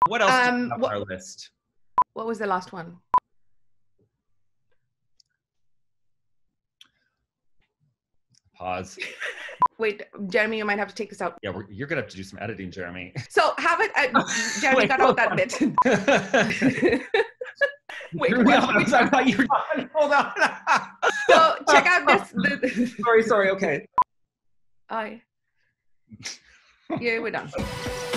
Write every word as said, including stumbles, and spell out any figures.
What else Um, do we have what, on our list? What was the last one? Pause. Wait, Jeremy, you might have to take this out. Yeah, we're, you're gonna have to do some editing, Jeremy. So have it. Uh, Jeremy Wait, got hold out that on. bit. Wait, Threw me what? off. I thought you were done. Hold on. So check out this. The, sorry, sorry. Okay. I. Yeah, we're done.